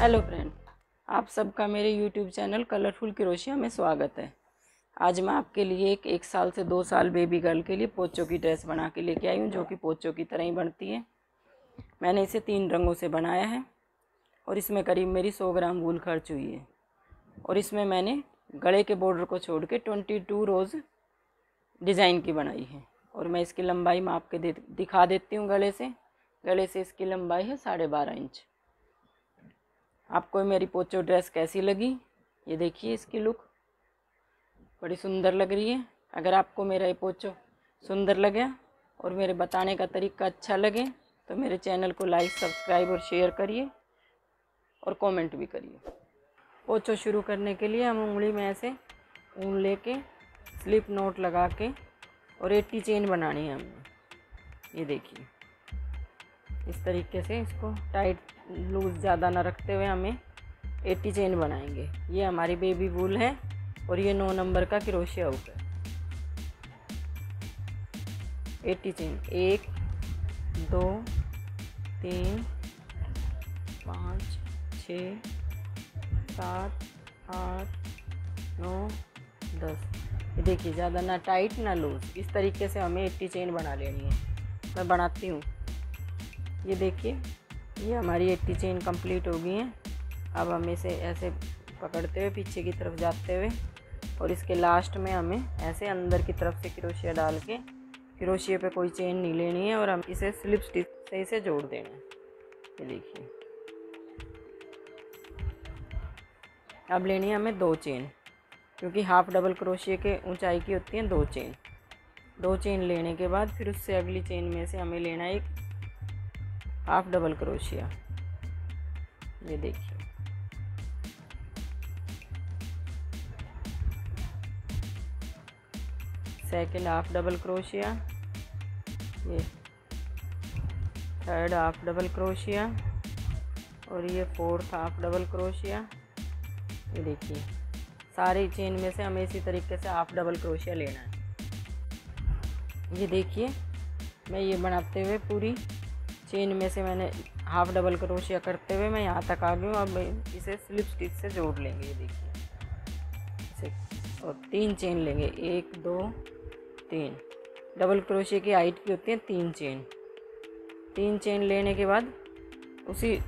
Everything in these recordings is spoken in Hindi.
हेलो फ्रेंड, आप सबका मेरे यूट्यूब चैनल कलरफुल क्रोशिया में स्वागत है। आज मैं आपके लिए एक साल से 2 साल बेबी गर्ल के लिए पोचों की ड्रेस बना के लेके आई हूँ, जो कि पोचों की तरह ही बनती है। मैंने इसे 3 रंगों से बनाया है और इसमें करीब मेरी 100 ग्राम वूल खर्च हुई है। और इसमें मैंने गले के बॉर्डर को छोड़ के 22 रोज़ डिज़ाइन की बनाई है। और मैं इसकी लंबाई माप के दिखा देती हूँ। गले से इसकी लंबाई है 12.5 इंच। आपको मेरी पोचो ड्रेस कैसी लगी, ये देखिए। इसकी लुक बड़ी सुंदर लग रही है। अगर आपको मेरा ये पोचो सुंदर लगे और मेरे बताने का तरीका अच्छा लगे तो मेरे चैनल को लाइक, सब्सक्राइब और शेयर करिए और कमेंट भी करिए। पोचो शुरू करने के लिए हम उंगली में ऐसे ऊन लेके स्लिप नोट लगा के और 80 चेन बनानी है हमें। ये देखिए, इस तरीके से इसको टाइट लूज ज़्यादा ना रखते हुए हमें 80 चेन बनाएंगे। ये हमारी बेबी वूल है और ये 9 नंबर का क्रोशिया हुक है। 80 चेन 1 2 3 5 6 7 8 9 10। ये देखिए, ज़्यादा ना टाइट ना लूज, इस तरीके से हमें 80 चेन बना लेनी है। मैं बनाती हूँ। ये देखिए, ये हमारी 80 चेन कंप्लीट हो गई हैं। अब हम इसे ऐसे पकड़ते हुए पीछे की तरफ जाते हुए और इसके लास्ट में हमें ऐसे अंदर की तरफ से क्रोशिया डाल के, क्रोशिया पे कोई चेन नहीं लेनी है और हम इसे स्लिप स्टिच से इसे जोड़ देना है। ये देखिए, अब लेनी है हमें 2 चेन, क्योंकि हाफ डबल क्रोशिया के ऊंचाई की होती हैं 2 चेन। 2 चेन लेने के बाद फिर उससे अगली चेन में से हमें लेना है एक हाफ डबल क्रोशिया। ये देखिए, सेकंड हाफ डबल क्रोशिया, ये थर्ड हाफ डबल क्रोशिया और ये फोर्थ हाफ डबल क्रोशिया। ये देखिए, सारी चेन में से हमें इसी तरीके से हाफ डबल क्रोशिया लेना है। ये देखिए, मैं ये बनाते हुए पूरी चेन में से मैंने हाफ डबल क्रोशिया करते हुए मैं यहाँ तक आ गई हूँ। अब इसे स्लिप स्टिच से जोड़ लेंगे। ये देखिए, इसे और 3 चेन लेंगे, 1 2 3। डबल क्रोशिया की हाइट की होती है 3 चेन। 3 चेन लेने के बाद उसी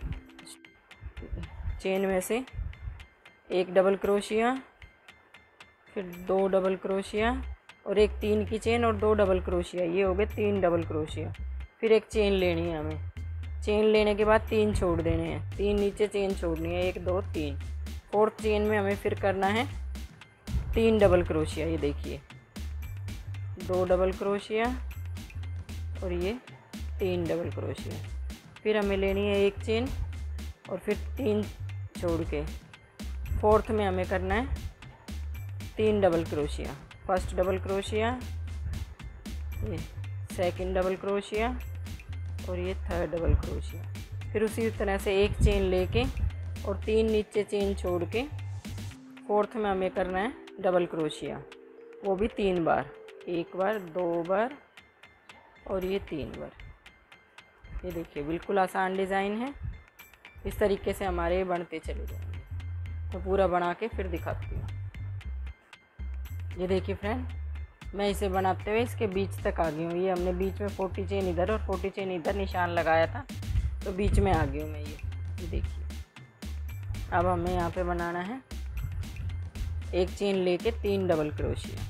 चेन में से एक डबल क्रोशिया, फिर 2 डबल क्रोशिया और एक 3 की चेन और 2 डबल क्रोशिया। ये हो गए 3 डबल क्रोशिया। फिर एक चेन लेनी है हमें। चेन लेने के बाद 3 छोड़ देने हैं, 3 नीचे चेन छोड़नी है, 1 2 3। फोर्थ चेन में हमें फिर करना है 3 डबल क्रोशिया। ये देखिए, 2 डबल क्रोशिया और ये 3 डबल क्रोशिया। फिर हमें लेनी है एक चेन और फिर 3 छोड़ के फोर्थ में हमें करना है 3 double crochet. First double crochet, ये सेकंड डबल क्रोशिया और ये थर्ड डबल क्रोशिया। फिर उसी तरह से एक चेन लेके और 3 नीचे चेन छोड़ के फोर्थ में हमें करना है डबल क्रोशिया, वो भी 3 बार, 1 बार 2 बार और ये 3 बार। ये देखिए, बिल्कुल आसान डिज़ाइन है। इस तरीके से हमारे बनते चले जाएंगे। तो पूरा बना के फिर दिखाती हूँ। ये देखिए फ्रेंड, मैं इसे बनाते हुए इसके बीच तक आ गई हूँ। ये हमने बीच में 40 चेन इधर और 40 चेन इधर निशान लगाया था, तो बीच में आ गई हूँ मैं। ये देखिए, अब हमें यहाँ पे बनाना है एक चेन लेके 3 डबल क्रोशिया।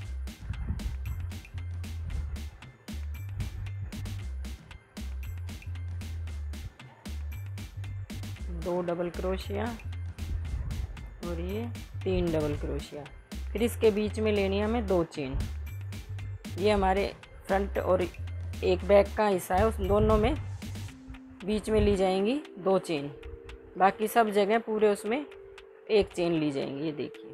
दो डबल क्रोशिया और ये 3 डबल क्रोशिया। फिर इसके बीच में लेनी है हमें 2 चेन। ये हमारे फ्रंट और एक बैक का हिस्सा है, उस दोनों में बीच में ली जाएंगी 2 चेन। बाकी सब जगह पूरे उसमें एक चेन ली जाएंगी। ये देखिए,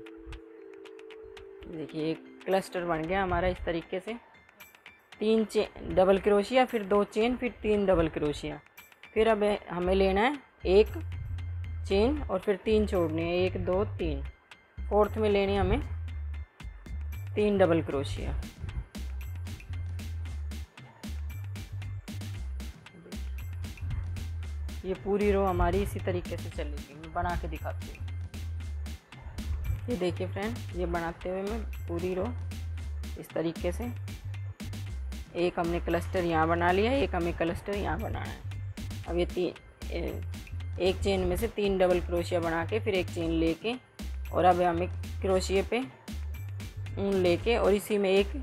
एक क्लस्टर बन गया हमारा इस तरीके से। 3 चेन डबल क्रोशिया, फिर 2 चेन, फिर 3 डबल क्रोशिया। फिर अब हमें लेना है एक चेन और फिर 3 छोड़ने हैं, 1 2 3। फोर्थ में लेनी हमें 3 डबल क्रोशिया। ये पूरी रो हमारी इसी तरीके से चलेगी। मैं बना के दिखाती हूँ। ये देखिए फ्रेंड, ये बनाते हुए मैं पूरी रो इस तरीके से, एक हमने क्लस्टर यहाँ बना लिया, एक हमें क्लस्टर यहाँ बनाना है। अब ये एक चेन में से 3 डबल क्रोशिया बना के फिर एक चेन लेके, और अब हमें क्रोशिये पे ऊन लेके और इसी में एक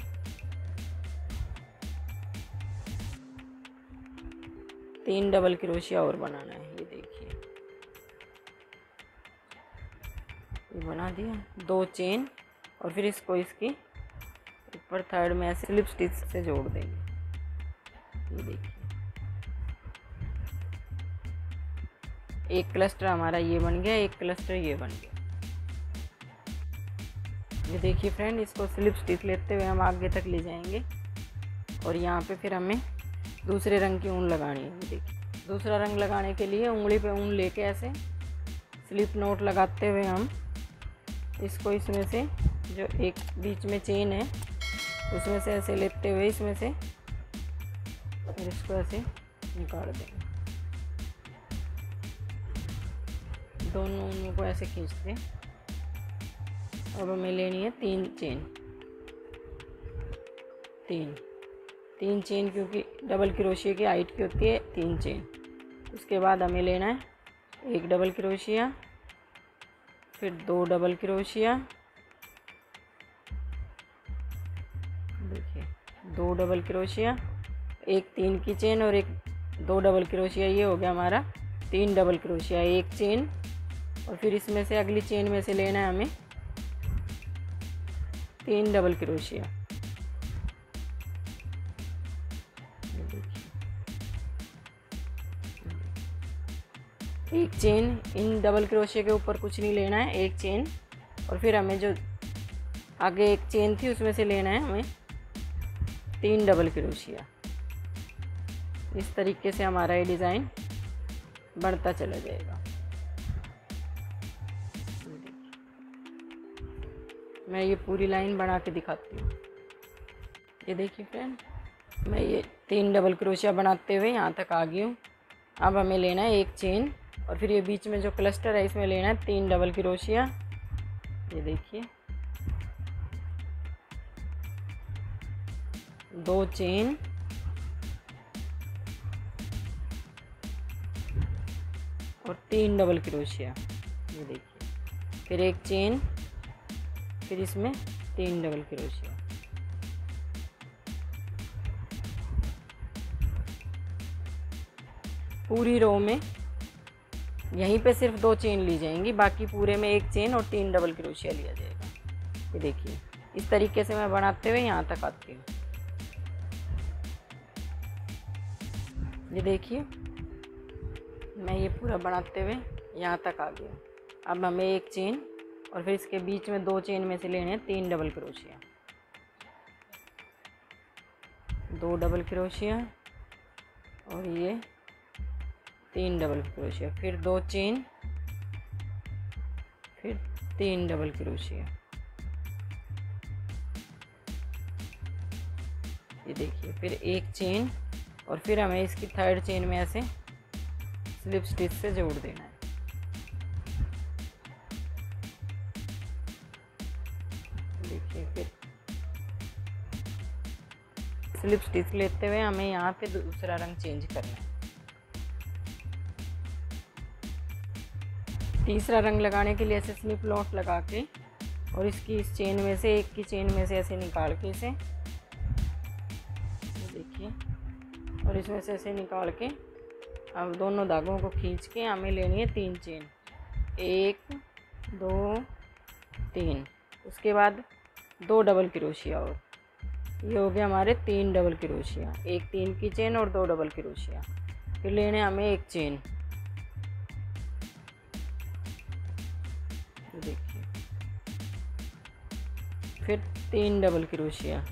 तीन डबल क्रोशिया और बनाना है। ये देखिए, ये बना दिया, 2 चेन, और फिर इसको इसकी ऊपर थर्ड में ऐसे स्लिप स्टिच से जोड़ देंगे। ये देखिए, एक क्लस्टर हमारा ये बन गया, एक क्लस्टर ये बन गया। ये देखिए फ्रेंड, इसको स्लिप स्टिच लेते हुए हम आगे तक ले जाएंगे, और यहाँ पे फिर हमें दूसरे रंग की ऊन लगानी है। ये देखिए, दूसरा रंग लगाने के लिए उंगली पे ऊन लेके ऐसे स्लिप नॉट लगाते हुए हम इसको इसमें से जो एक बीच में चेन है उसमें से ऐसे लेते हुए इसमें से और इसको ऐसे निकाल देंगे। दोनों ऊनों को ऐसे खींच दें। अब हमें लेनी है 3 चेन, 3 चेन, क्योंकि डबल क्रोशिया की हाइट की होती है 3 चेन। उसके बाद हमें लेना है 1 डबल क्रोशिया, फिर 2 डबल क्रोशिया, देखिए 2 डबल क्रोशिया, एक 3 की चेन और एक 2 डबल क्रोशिया। ये हो गया हमारा 3 डबल क्रोशिया, एक चेन, और फिर इसमें से अगली चेन में से लेना है हमें 3 डबल क्रोशिया। एक चेन, इन डबल क्रोशिया के ऊपर कुछ नहीं लेना है, एक चेन, और फिर हमें जो आगे एक चेन थी उसमें से लेना है हमें 3 डबल क्रोशिया। इस तरीके से हमारा ये डिज़ाइन बढ़ता चला जाएगा। मैं ये पूरी लाइन बना के दिखाती हूँ। ये देखिए फ्रेंड, मैं ये 3 डबल क्रोशिया बनाते हुए यहाँ तक आ गई हूँ। अब हमें लेना है एक चेन, और फिर ये बीच में जो क्लस्टर है इसमें लेना है 3 डबल क्रोशिया। ये देखिए, 2 चेन, और 3 डबल क्रोशिया। ये देखिए, फिर एक चेन, फिर इसमें 3 डबल क्रोशिया। पूरी रो में यहीं पे सिर्फ 2 चेन ली जाएंगी, बाकी पूरे में एक चेन और 3 डबल क्रोशिया लिया जाएगा। ये देखिए, इस तरीके से मैं बनाते हुए यहाँ तक आती हूँ। ये देखिए, मैं ये पूरा बनाते हुए यहाँ तक आ गया। अब हमें एक चेन और फिर इसके बीच में 2 चेन में से लेने हैं 3 डबल क्रोशिया, 2 डबल क्रोशिया, और ये 3 डबल क्रोशिया, फिर 2 चेन, फिर 3 डबल क्रोशिया। ये देखिए, फिर एक चेन, और फिर हमें इसकी थर्ड चेन में ऐसे स्लिप स्टिच से जोड़ देना है। देखिए, फिर स्लिप स्टिच लेते हुए हमें यहाँ पे दूसरा रंग चेंज करना है। तीसरा रंग लगाने के लिए ऐसे स्लिप नॉट लगा के और इसकी इस चेन में से एक की चेन में से ऐसे निकाल के इसे देखिए, और इसमें से ऐसे निकाल के अब दोनों धागों को खींच के हमें लेनी है 3 चेन, 1 2 3। उसके बाद 2 डबल क्रोशिया, और ये हो गया हमारे 3 डबल क्रोशिया, एक 3 की चेन और 2 डबल क्रोशिया। फिर लेने हमें एक चेन, देखिए, फिर 3 डबल क्रोशिया,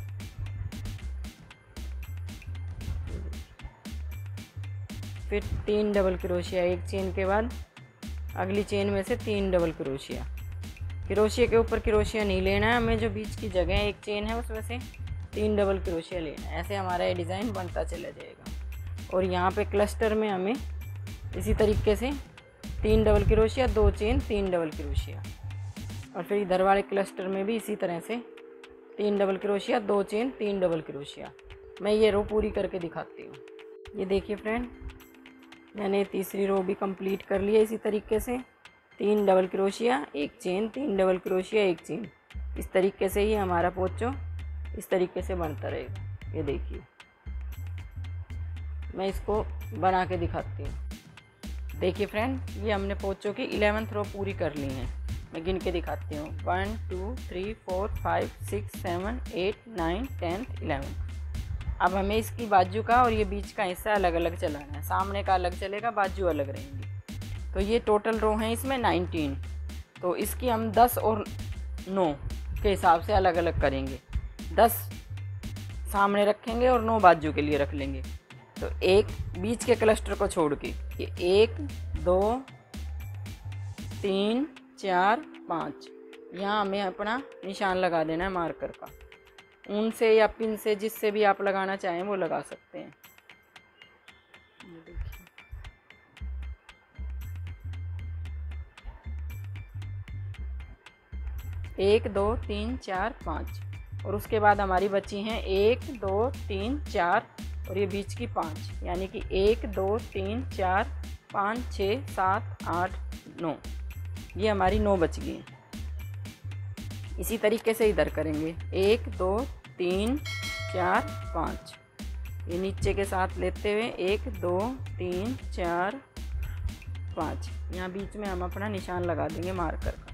फिर 3 डबल क्रोशिया, एक चेन के बाद अगली चेन में से 3 डबल क्रोशिया। क्रोशिया के ऊपर क्रोशिया नहीं लेना है हमें, जो बीच की जगह एक चेन है उसमें से 3 डबल क्रोशिया लेना है। ऐसे हमारा ये डिज़ाइन बनता चला जाएगा। और यहाँ पे क्लस्टर में हमें इसी तरीके से 3 double crochet, 2 chain, 3 double crochet. और फिर इधर वाले क्लस्टर में भी इसी तरह से 3 double crochet, 2 chain, 3 double crochet. मैं ये रो पूरी करके दिखाती हूँ। ये देखिए फ्रेंड, मैंने तीसरी रो भी कंप्लीट कर ली है इसी तरीके से। 3 double crochet, 1 chain, 3 double crochet, 1 chain. इस तरीके से ही हमारा पोंचो इस तरीके से बनता रहेगा। ये देखिए, मैं इसको बना के दिखाती हूँ। देखिए फ्रेंड, ये हमने पोंचो की 11th रो पूरी कर ली है। मैं गिन के दिखाती हूँ। 1 2 3 4 5 6 7 8 9 10 11। अब हमें इसकी बाजू का और ये बीच का हिस्सा अलग अलग चलाना है। सामने का अलग चलेगा, बाजू अलग रहेंगी। तो ये टोटल रो हैं इसमें 19। तो इसकी हम 10 और 9 के हिसाब से अलग अलग करेंगे। 10 सामने रखेंगे और 9 बाजू के लिए रख लेंगे। तो एक बीच के क्लस्टर को छोड़ के ये 1 2 3 4 5, यहाँ हमें अपना निशान लगा देना है मार्कर का। ऊन से या पिन से, जिससे भी आप लगाना चाहें वो लगा सकते हैं। ये देखिए, 1 2 3 4 5। और उसके बाद हमारी बची हैं 1 2 3 4 और ये बीच की 5, यानी कि 1 2 3 4 5 6 7 8 9। ये हमारी 9 बच गई हैं। इसी तरीके से इधर करेंगे। 1 2 3 4 5, ये नीचे के साथ लेते हुए 1 2 3 4 5। यहाँ बीच में हम अपना निशान लगा देंगे मार्कर का।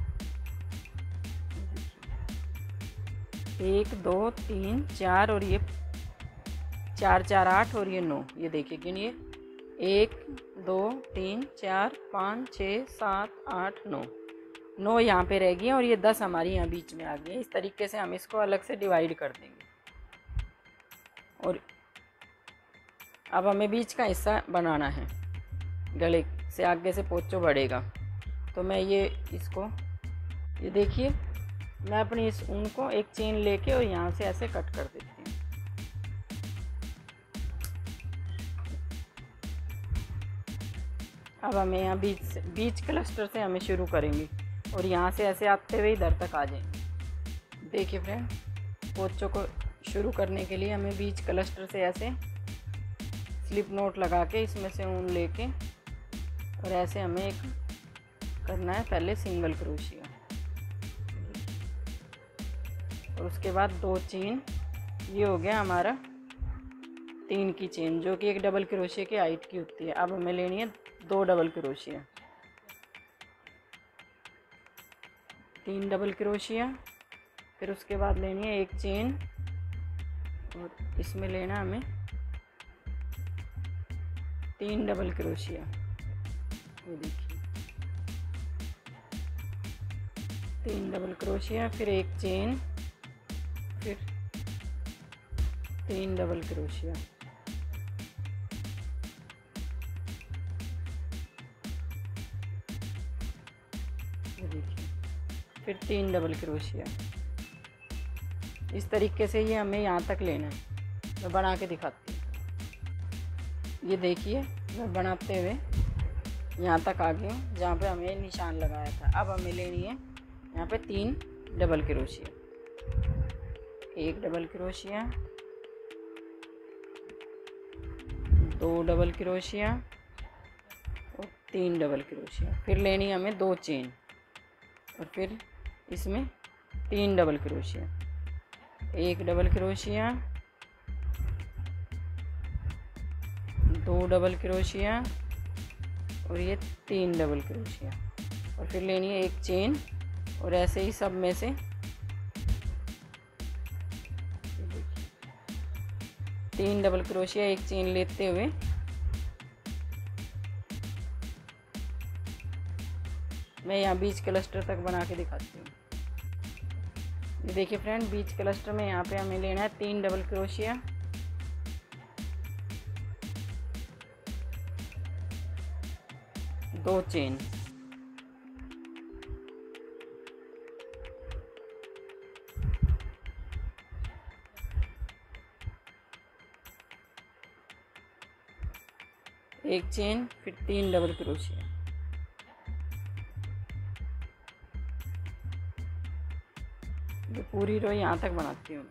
1 2 3 4 और ये 4 4 8 और ये 9। ये देखिए गिनिए, 1 2 3 4 5 6 7 8 9 यहाँ पे रह गई और ये 10 हमारी यहाँ बीच में आ गई है। इस तरीके से हम इसको अलग से डिवाइड कर देंगे। और अब हमें बीच का हिस्सा बनाना है। गले से आगे से पोंचो बढ़ेगा। तो मैं ये देखिए, मैं अपनी इस ऊन को एक चेन लेके और यहाँ से ऐसे कट कर देती हूँ। अब हमें यहाँ बीच क्लस्टर से हमें शुरू करेंगे और यहाँ से ऐसे आते हुए इधर तक आ जाएंगे। देखिए फ्रेंड, पोंचो को शुरू करने के लिए हमें बीच क्लस्टर से ऐसे स्लिप नोट लगा के इसमें से ऊन लेके और ऐसे हमें एक करना है। पहले सिंगल क्रोशिया और उसके बाद 2 चेन। ये हो गया हमारा 3 की चेन, जो कि एक डबल क्रोशिया की हाइट की होती है। अब हमें लेनी है 2 डबल क्रोशिया, 3 डबल क्रोशिया। फिर उसके बाद लेनी है 1 चेन और इसमें लेना हमें 3 डबल क्रोशिया। ये देखिए, 3 डबल क्रोशिया, फिर 1 चेन, फिर 3 डबल क्रोशिया। ये देखिए, फिर 3 डबल क्रोशिया। इस तरीके से ये हमें यहाँ तक लेना है। मैं बना के दिखाती हूँ। ये देखिए, मैं बनाते हुए यहाँ तक आ गई हूँ जहाँ पे हमें निशान लगाया था। अब हमें लेनी है यहाँ पे 3 double crochet. 1 double crochet, 2 double crochet और 3 डबल क्रोशिया। फिर लेनी है हमें 2 चेन और फिर इसमें 3 double crochet. 1 double crochet, 2 double crochet और ये 3 डबल क्रोशिया। और फिर लेनी है 1 चेन और ऐसे ही सब में से 3 डबल क्रोशिया, 1 चेन लेते हुए मैं यहाँ बीच क्लस्टर तक बना के दिखाती हूँ। ये देखिए फ्रेंड, बीच क्लस्टर में यहाँ पे हमें लेना है 3 डबल क्रोशिया, 2 चेन, एक चेन, फिर 3 डबल क्रोशिया। ये पूरी रो यहाँ तक बनाती हूँ।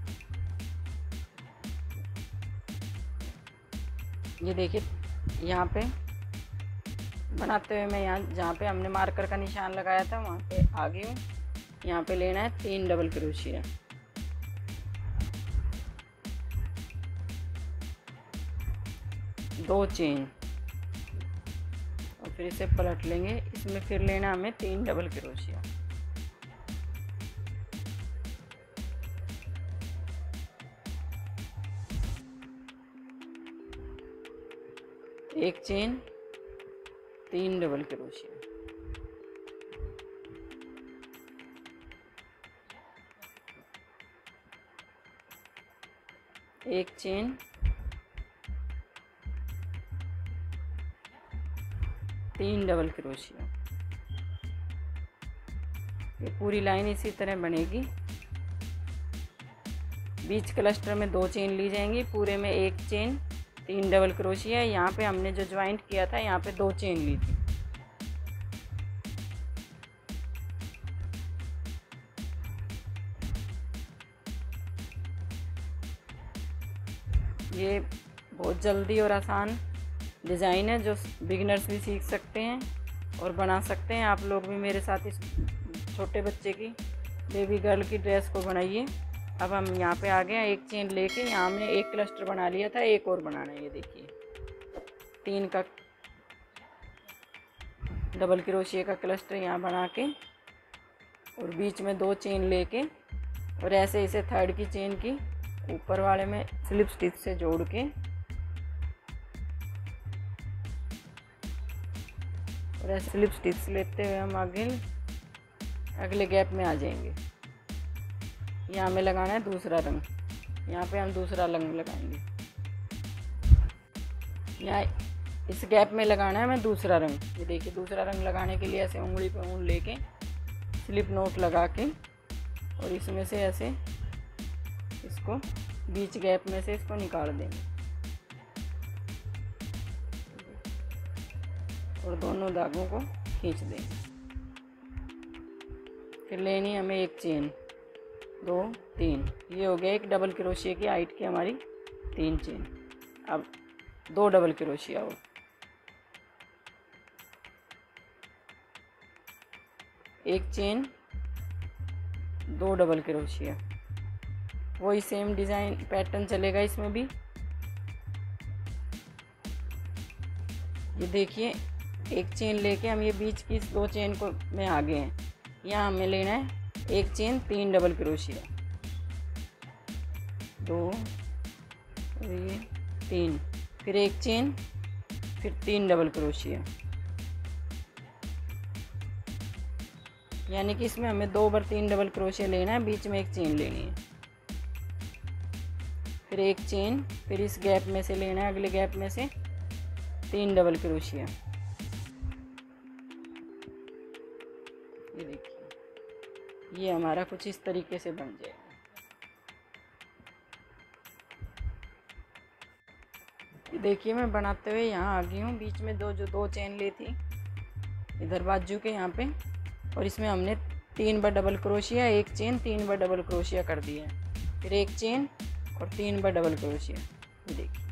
ये देखिए यहाँ पे बनाते हुए मैं यहाँ जहाँ पे हमने मार्कर का निशान लगाया था वहाँ पे आ गई हूँ। यहाँ पे लेना है 3 डबल क्रोशिया। दो चेन और फिर इसे पलट लेंगे। इसमें फिर लेना हमें 3 डबल क्रोशिया। एक चेन, 3 डबल क्रोशिया। एक चेन, 3 डबल क्रोशिया। ये पूरी लाइन इसी तरह बनेगी। बीच क्लस्टर में 2 चेन ली जाएंगी, पूरे में एक चेन, 3 डबल क्रोशिया। यहाँ पे हमने जो ज्वाइंट किया था यहाँ पे 2 चेन ली थी। ये बहुत जल्दी और आसान डिज़ाइन है जो बिगिनर्स भी सीख सकते हैं और बना सकते हैं। आप लोग भी मेरे साथ इस छोटे बच्चे की, बेबी गर्ल की ड्रेस को बनाइए। अब हम यहाँ पे आ गए। एक चेन लेके यहाँ हमने एक क्लस्टर बना लिया था, एक और बनाना है। ये देखिए 3 का डबल क्रोशिया का क्लस्टर यहाँ बना के और बीच में 2 चेन लेके और ऐसे इसे थर्ड की चेन की ऊपर वाले में स्लिप स्टिच से जोड़ के और ऐसे स्लिप स्टिच लेते हुए हम आगे अगले गैप में आ जाएंगे। यहाँ हमें लगाना है दूसरा रंग। यहाँ पे हम दूसरा रंग लगाएंगे। यहाँ इस गैप में लगाना है हमें दूसरा रंग। ये देखिए दूसरा रंग लगाने के लिए ऐसे उंगली पे ऊन लेके स्लिप नोट लगा के और इसमें से ऐसे इसको बीच गैप में से इसको निकाल देंगे और दोनों धागों को खींच देंगे। फिर लेनी हमें एक चेन, 2, 3। ये हो गया एक डबल क्रोशिया की हाइट की हमारी 3 चेन। अब 2 डबल क्रोशिया हो, एक चेन, 2 डबल क्रोशिया। वही सेम डिज़ाइन पैटर्न चलेगा इसमें भी। ये देखिए एक चेन लेके हम ये बीच की इस 2 चेन को में आगे हैं। यहाँ हमें लेना है एक चेन, 3 डबल क्रोशिया, 2 और ये 3, फिर एक चेन, फिर 3 डबल क्रोशिया। यानी कि इसमें हमें 2 बार 3 डबल क्रोशिया लेना है, बीच में एक चेन लेनी है, फिर एक चेन, फिर इस गैप में से लेना है, अगले गैप में से 3 डबल क्रोशिया। ये देखिए ये हमारा कुछ इस तरीके से बन जाएगा। ये देखिए मैं बनाते हुए यहाँ आ गई हूँ। बीच में जो 2 चेन ली थी इधर बाजू के यहाँ पे, और इसमें हमने 3 बार डबल क्रोशिया, एक चेन, 3 बार डबल क्रोशिया कर दिया है, फिर एक चेन और 3 बार डबल क्रोशिया। ये देखिए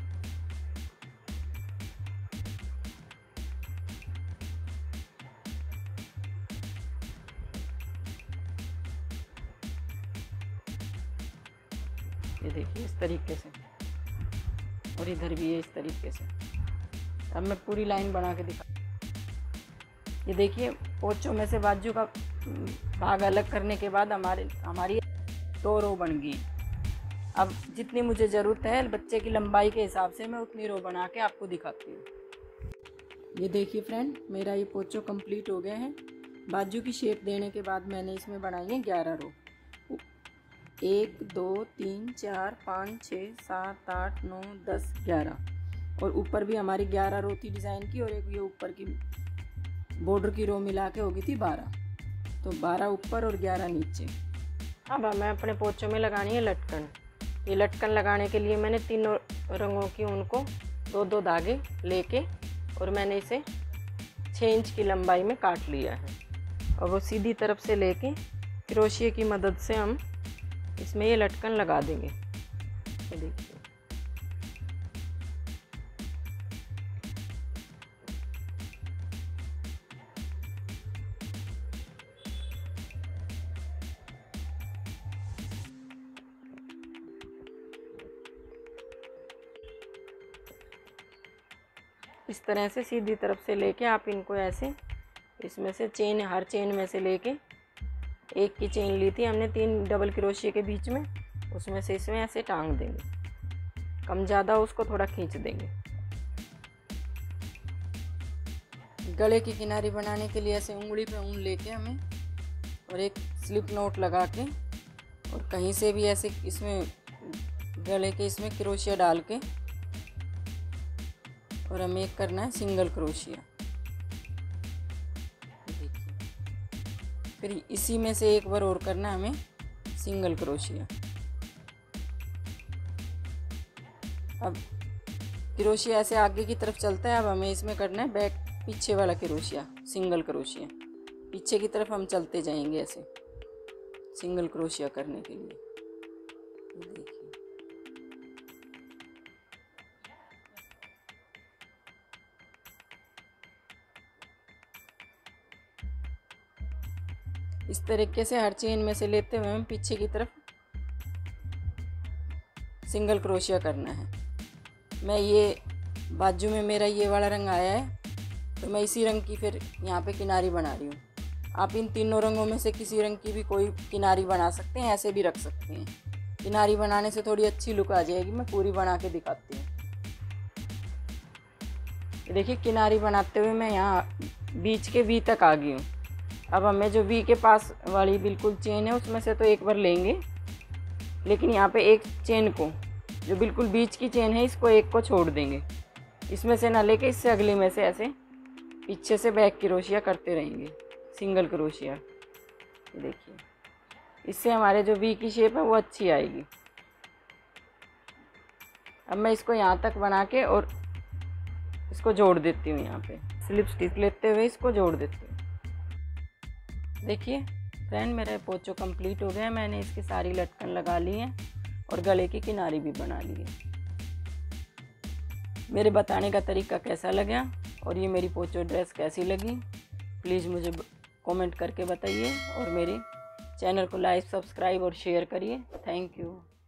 इस तरीके से, और इधर भी है इस तरीके से। अब मैं पूरी लाइन बना के दिखा। ये देखिए पोंचों में से बाजू का भाग अलग करने के बाद हमारी 2 रो बन गई। अब जितनी मुझे ज़रूरत है बच्चे की लंबाई के हिसाब से मैं उतनी रो बना के आपको दिखाती हूँ। ये देखिए फ्रेंड मेरा ये पोंचो कंप्लीट हो गया है। बाजू की शेप देने के बाद मैंने इसमें बनाई है 11 रो। 1 2 3 4 5 6 7 8 9 10 11, और ऊपर भी हमारी 11 रो थी डिज़ाइन की, और एक ये ऊपर की बॉर्डर की रो मिला के होगी थी 12। तो 12 ऊपर और 11 नीचे। अब हमें अपने पोंचों में लगानी है लटकन। ये लटकन लगाने के लिए मैंने 3 रंगों की ऊन को 2 धागे लेके और मैंने इसे 6 इंच की लंबाई में काट लिया है। और वो सीधी तरफ से लेके क्रोशिया की मदद से हम इसमें ये लटकन लगा देंगे। ये देखिए, इस तरह से सीधी तरफ से लेके आप इनको ऐसे इसमें से चेन, हर चेन में से लेके, एक की चेन ली थी हमने 3 डबल क्रोशिया के बीच में, उसमें से इसमें ऐसे टांग देंगे। कम ज़्यादा उसको थोड़ा खींच देंगे। गले की किनारी बनाने के लिए ऐसे उंगली पे ऊन लेके हमें और एक स्लिप नोट लगा के और कहीं से भी ऐसे इसमें गले के इसमें क्रोशिया डाल के और हमें एक करना है सिंगल क्रोशिया। देखिए, फिर इसी में से एक बार और करना है हमें सिंगल क्रोशिया। अब क्रोशिया ऐसे आगे की तरफ चलता है। अब हमें इसमें करना है बैक, पीछे वाला क्रोशिया, सिंगल क्रोशिया। पीछे की तरफ हम चलते जाएंगे ऐसे सिंगल क्रोशिया करने के लिए। देखिए, इस तरीके से हर चेन में से लेते हुए हम पीछे की तरफ सिंगल क्रोशिया करना है। मैं ये बाजू में मेरा ये वाला रंग आया है तो मैं इसी रंग की फिर यहाँ पे किनारी बना रही हूँ। आप इन तीनों रंगों में से किसी रंग की भी कोई किनारी बना सकते हैं, ऐसे भी रख सकते हैं। किनारी बनाने से थोड़ी अच्छी लुक आ जाएगी। मैं पूरी बना के दिखाती हूँ। देखिए, किनारी बनाते हुए मैं यहाँ बीच के वी तक आ गई हूँ। अब हमें जो वी के पास वाली बिल्कुल चेन है उसमें से तो एक बार लेंगे, लेकिन यहाँ पे एक चेन को, जो बिल्कुल बीच की चेन है, इसको एक को छोड़ देंगे। इसमें से ना लेके इससे अगले में से ऐसे पीछे से बैक क्रोशिया करते रहेंगे, सिंगल क्रोशिया। ये देखिए, इससे हमारे जो वी की शेप है वो अच्छी आएगी। अब मैं इसको यहाँ तक बना के और इसको जोड़ देती हूँ। यहाँ पे स्लिप स्टिच लेते हुए इसको जोड़ देती हूँ। देखिए फ्रेंड, मेरा पोंचो कंप्लीट हो गया है। मैंने इसकी सारी लटकन लगा ली है और गले की किनारी भी बना ली है। मेरे बताने का तरीका कैसा लगा और ये मेरी पोंचो ड्रेस कैसी लगी, प्लीज़ मुझे कमेंट करके बताइए और मेरे चैनल को लाइक, सब्सक्राइब और शेयर करिए। Thank you.